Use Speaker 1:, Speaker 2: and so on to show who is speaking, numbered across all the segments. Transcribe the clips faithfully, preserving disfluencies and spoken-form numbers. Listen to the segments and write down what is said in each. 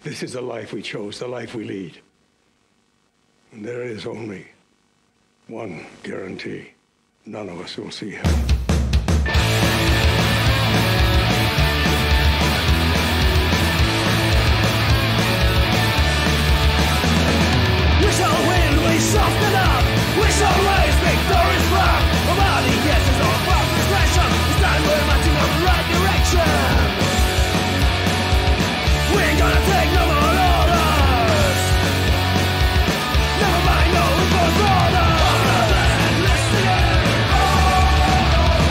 Speaker 1: This is the life we chose, the life we lead. And there is only one guarantee. None of us will see hell.
Speaker 2: We shall win, we soften up, we shall raise victory's flag. About the yeses or false expression, it's time we're marching on the right direction. We ain't gonna take no more orders. Never mind, no reports orders. Other than listening. Oh, oh, oh.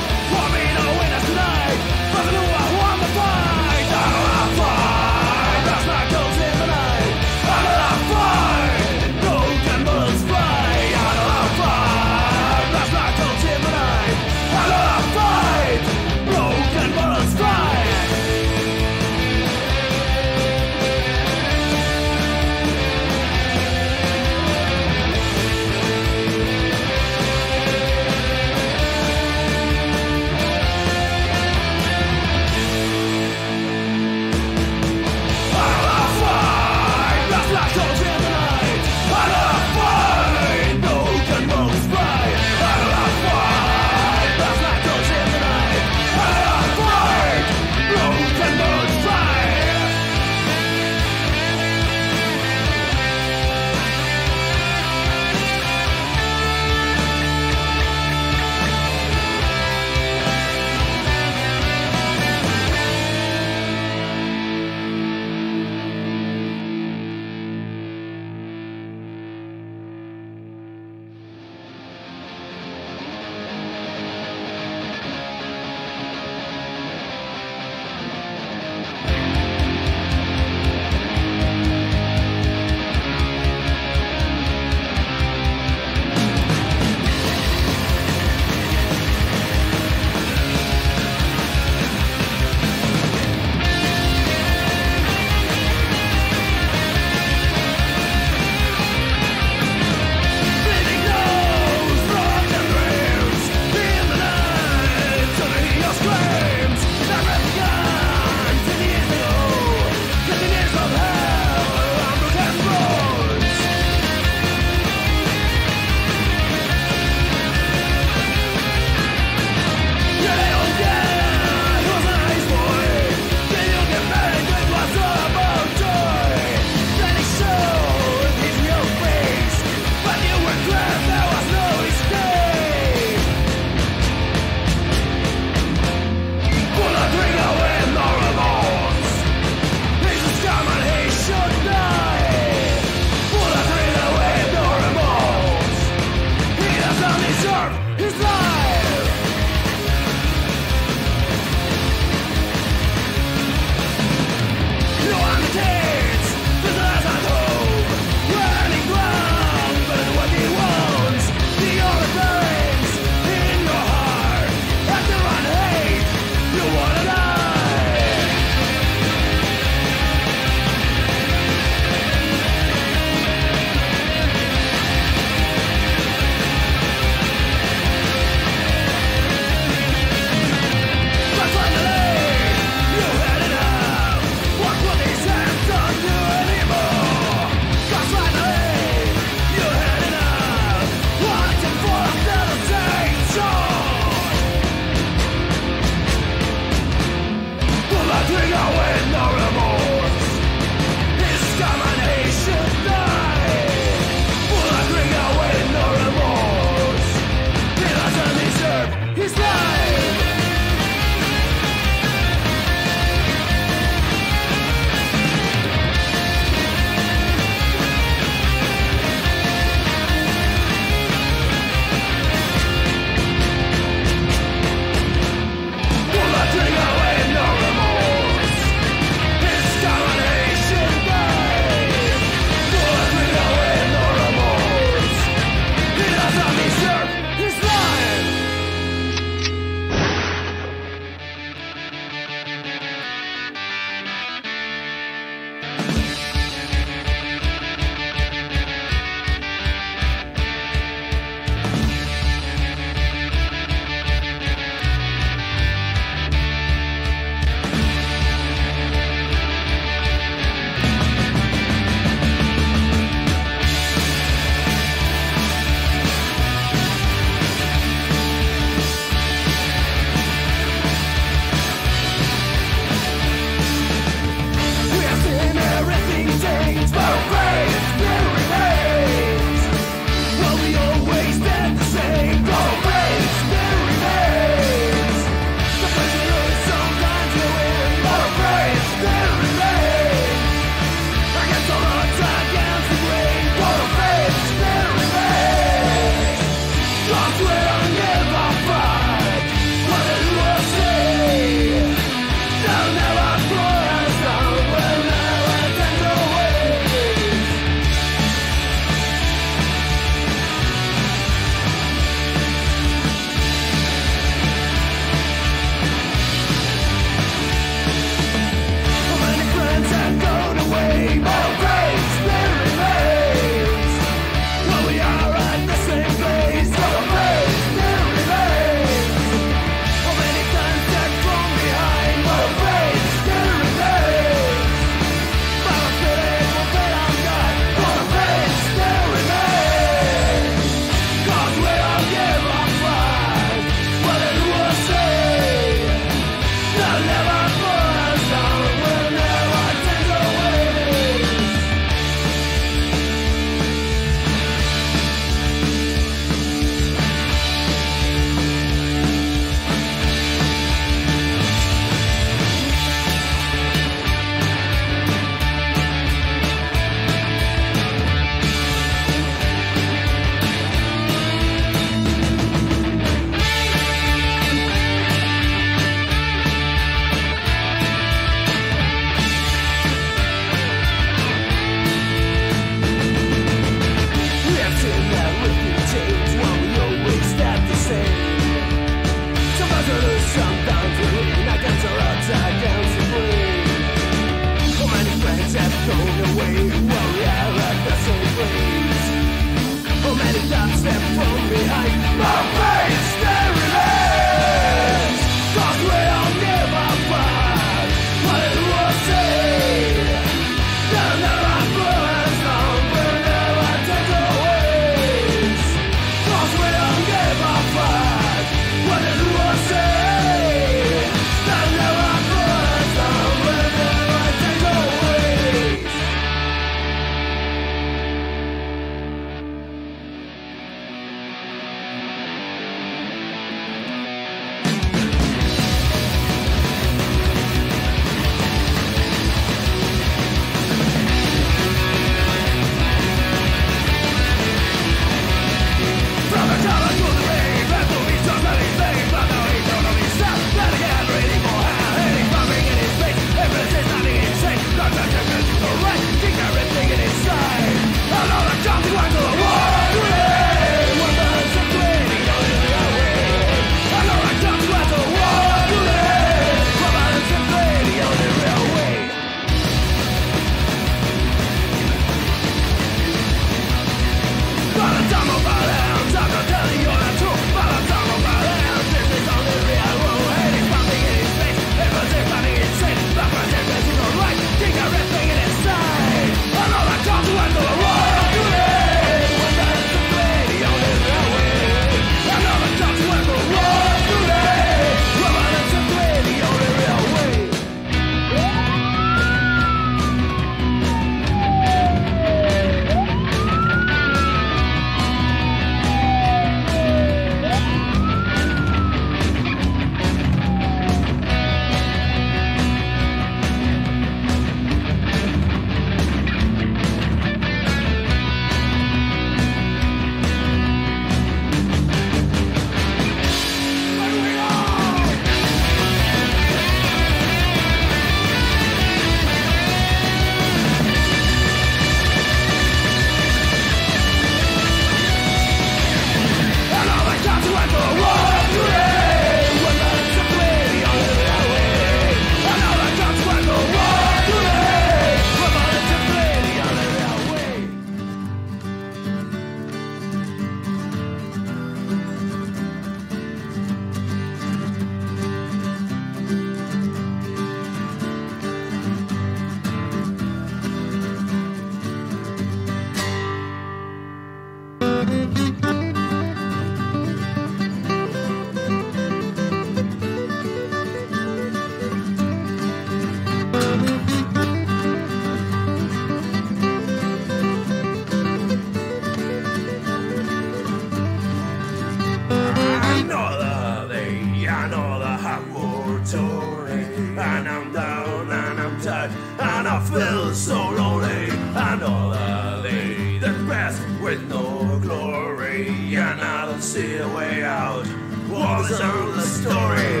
Speaker 3: feel so lonely. Another day that passed with no glory, and I don't see a way out. What is the story?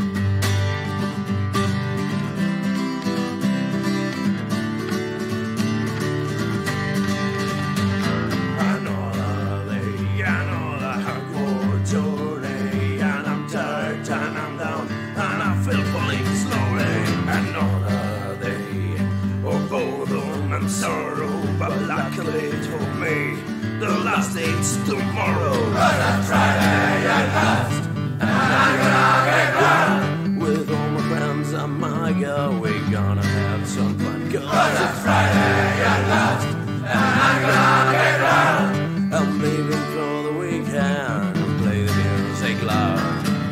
Speaker 3: Sorrow, but luckily for me, the last date's tomorrow. But on Friday at last, and I'm gonna get round. With all my friends and my girl, we're gonna have some fun. But on Friday at last, and I'm gonna get round. I'm leaving for the weekend and play the music loud.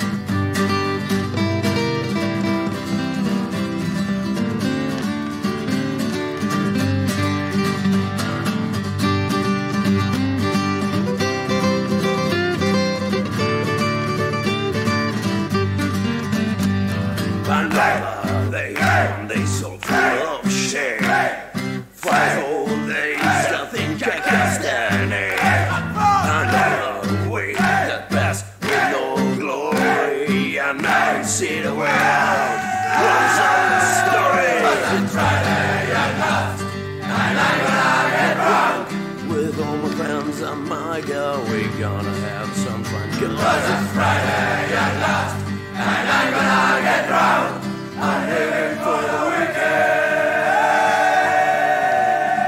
Speaker 3: And they, they so full of shame. Five whole days, nothing I can stand it. Another way that passed with no glory, and I see the way out. What's on the story? But on Friday at last, and I'm gonna get drunk. With all my friends and my girl, we're gonna have some fun. But on Friday at last, and I'm gonna get drowned. I'm living for the weekend.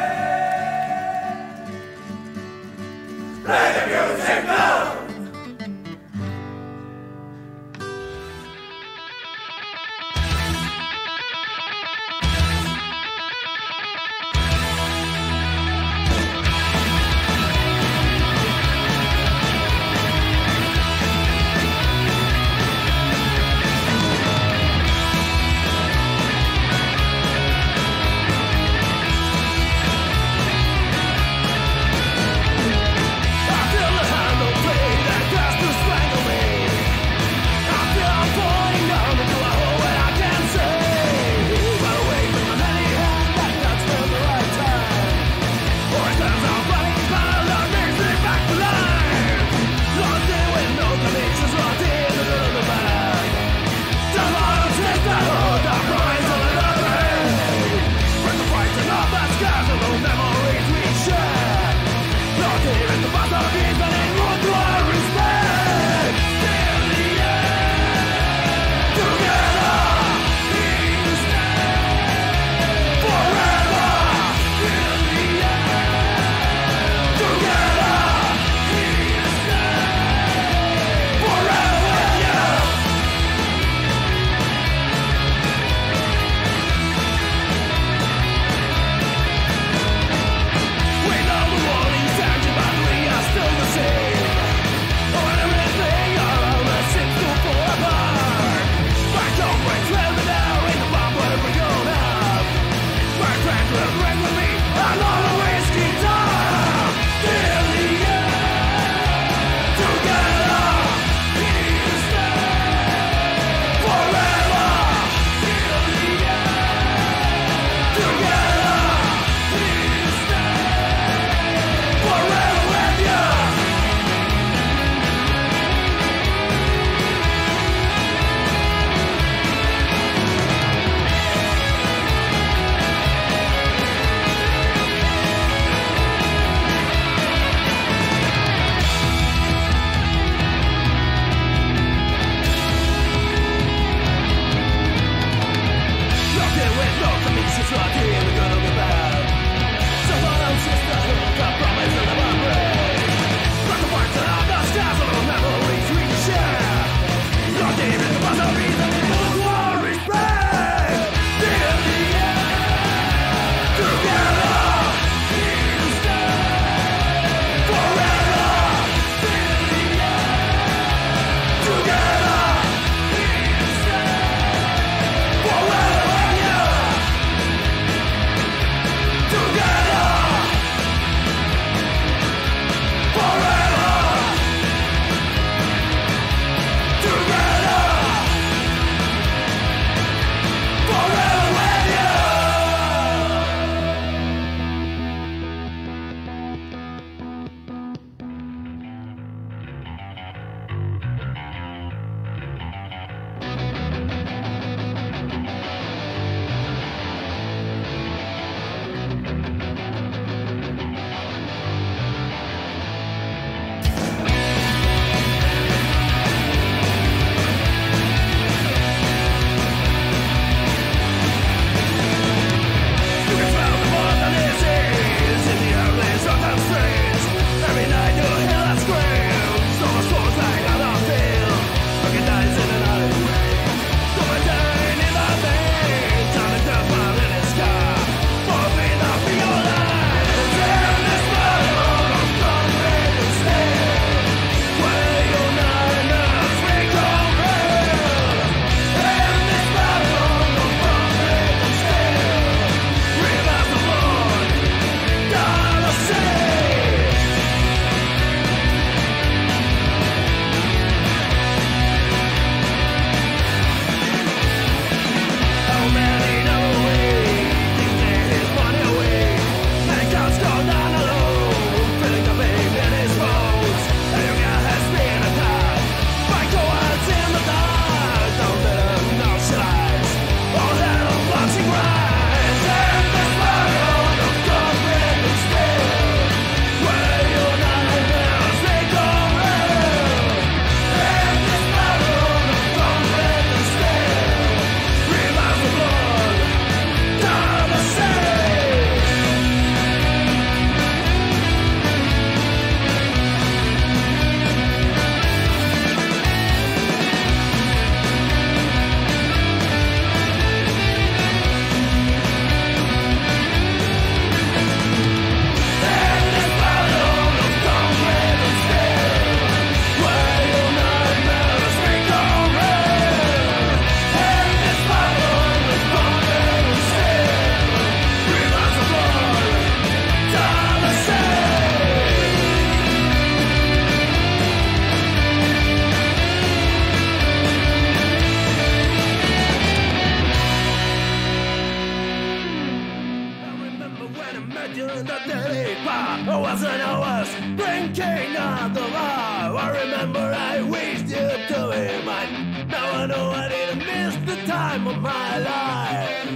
Speaker 2: met you in the daily bar. I wasn't always drinking at the bar. I remember I wished you to be mine. Now I know I didn't miss the time of my life.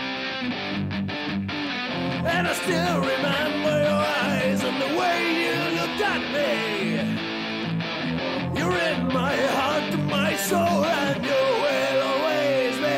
Speaker 2: And I still remember your eyes and the way you looked at me. You're in my heart, my soul, and you will always be.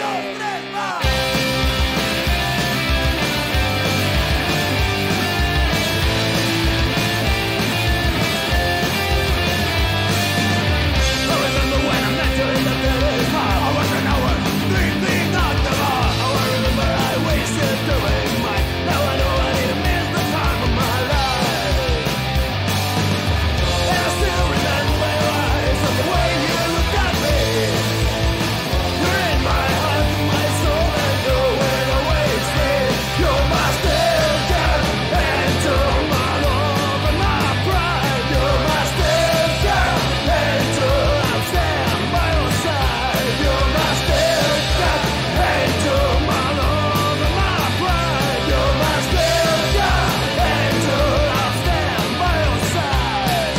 Speaker 2: I remember when I met you in the village bar. I was an hour, sleeping at the bar. Oh, I remember I wasted the way mine. Now I know I didn't miss the time of my life. And I still remember your eyes and the way you looked at me. You're in my heart, my soul, and you will always be. You're my stepdad, and you're my love and my pride. You're my stepdad, and you'll stand by your side. You're my stepdad, and you're my love and my pride. You're my stepdad, and you'll stand by your side.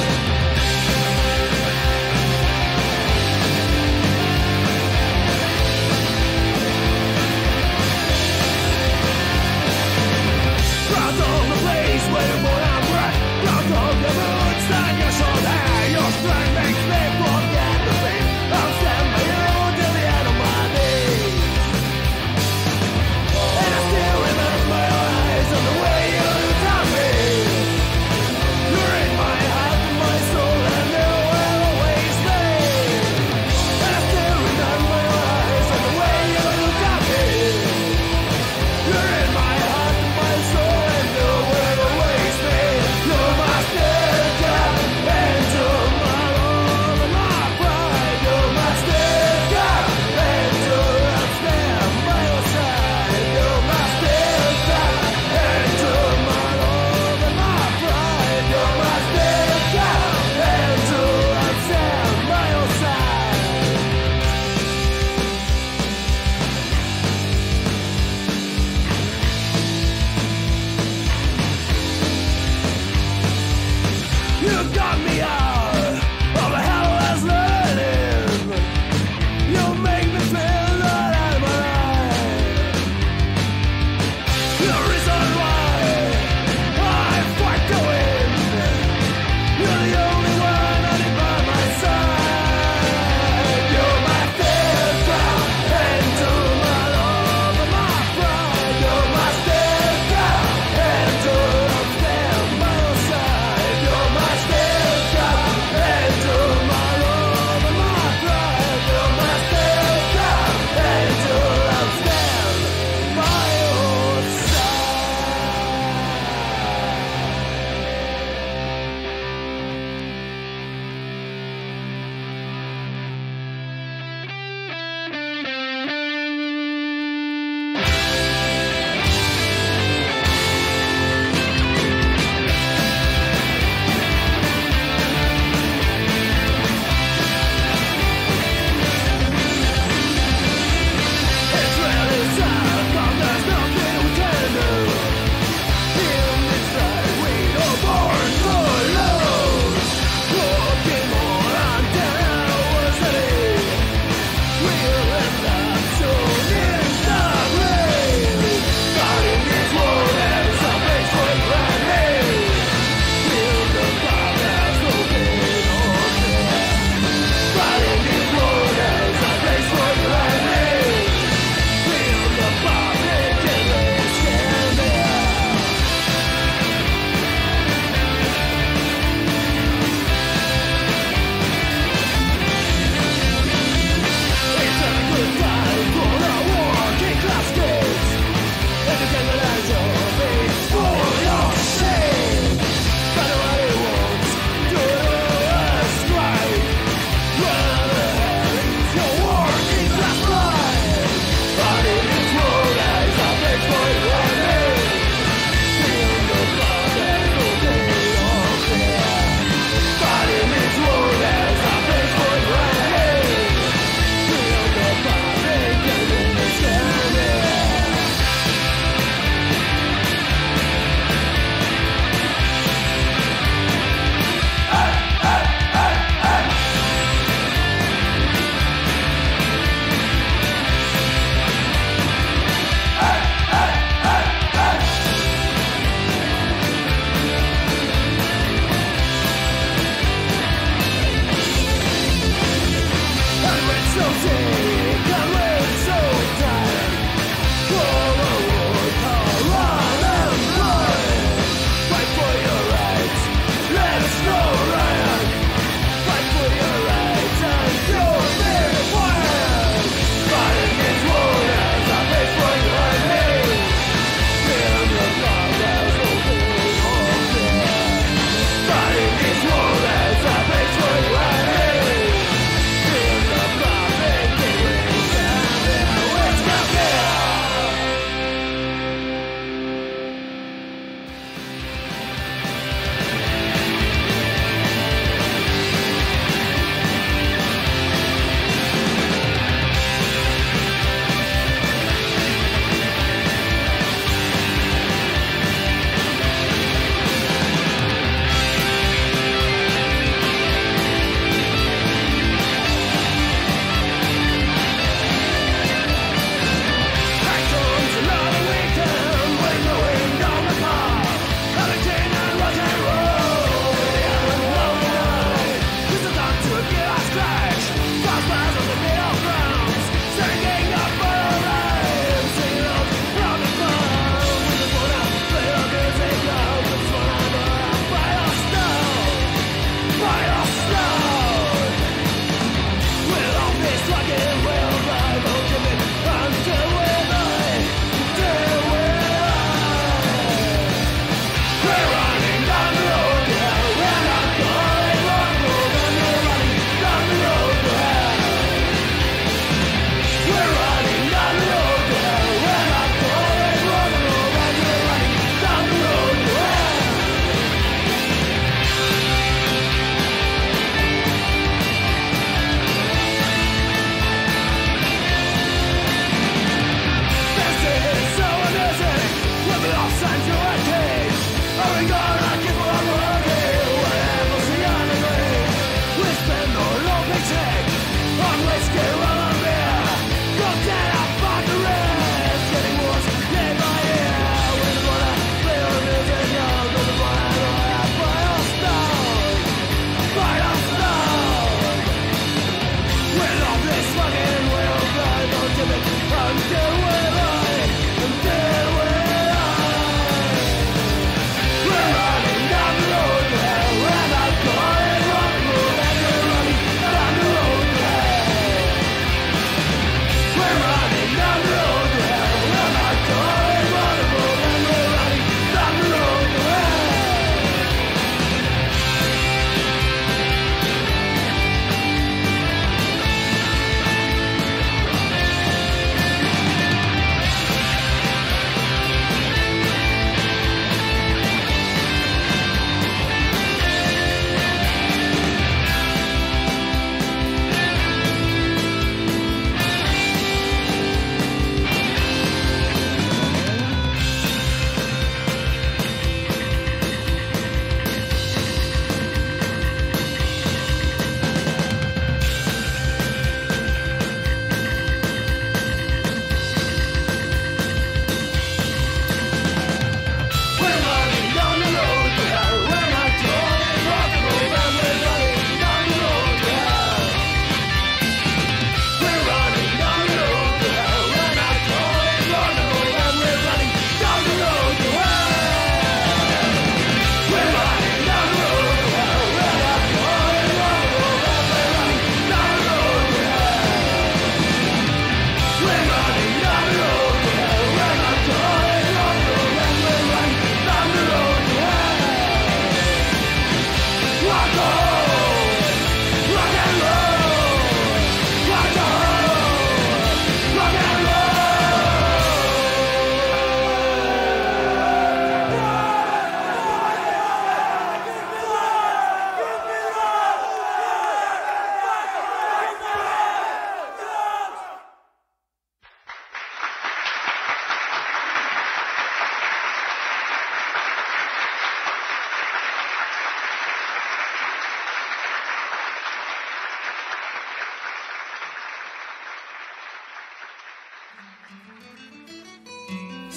Speaker 2: Ground on the place where you're born and bred. Ground on the roots that you should have. Your strength makes me forget the pain. I'll stand by you till the end of my days. And I still remember your eyes and the way you looked at me. You're in my heart, my soul, and you will always be. And I still remember your eyes and the way you looked at me. You're in my heart, my soul, and you will always be. You're my stepdad, and you're my love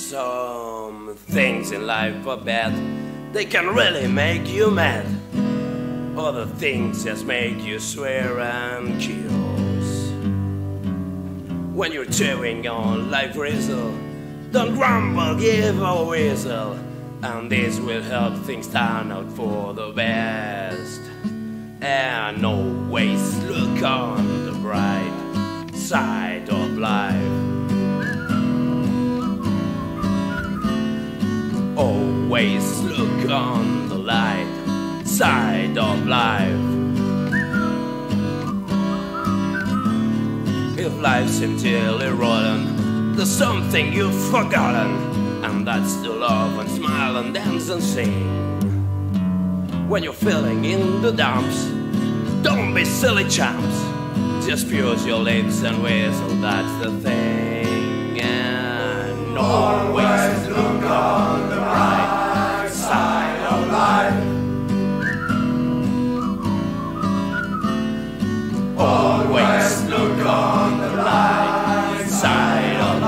Speaker 3: Some things in life are bad, they can really make you mad. Other things just make you swear and kills. When you're chewing on life bristle, don't grumble, give a whistle, and this will help things turn out for the best. And always look on the bright side of life. Always look on the light side of life. If life seems really rotten, there's something you've forgotten, and that's to love and smile and dance and sing. When you're feeling in the dumps, don't be silly chumps. Just purse your lips and whistle, that's the thing. And always look on the bright side of life. Always look on the bright side of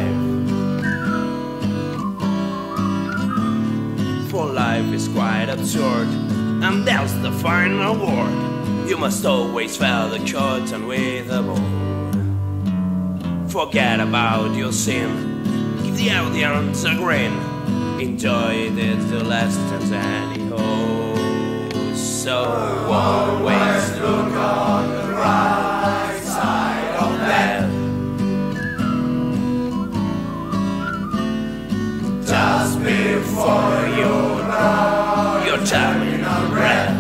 Speaker 3: life. For life is quite absurd, and that's the final word. You must always fill the curtain with a ball. Forget about your sin, give the audience a grin. Enjoy it to last chance anyhow. So always look on the right side of death. Just before you know your terminal breath.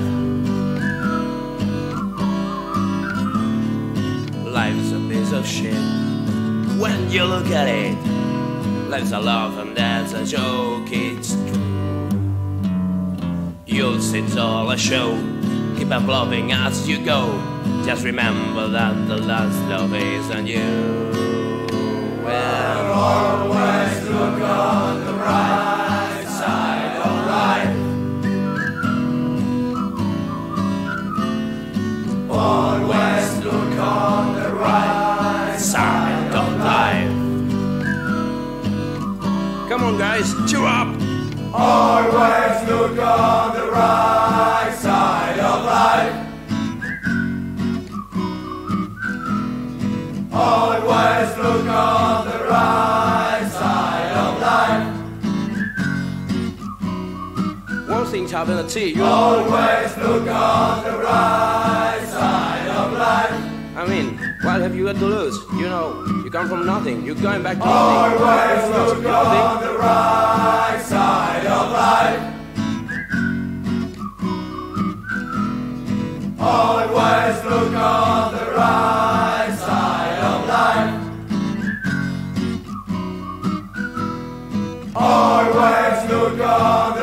Speaker 3: Life's a piece of shit when you look at it. Life's a laugh and that's a joke, it's true. You'll see it's all a show, keep on loving as you go. Just remember that the last love isn't you. Well, always look on the right side of life. Always look on the right side of life. Come on guys, cheer up!
Speaker 2: Always look on the right side of life. Always look on the right side of life.
Speaker 3: One thing's having a tea, you
Speaker 2: Always look on the right side of life.
Speaker 3: I mean, what have you got to lose? You know, you come from nothing, you're going back to
Speaker 2: Always
Speaker 3: nothing.
Speaker 2: look on the right side of life. Always look on the right side of life. Always look on the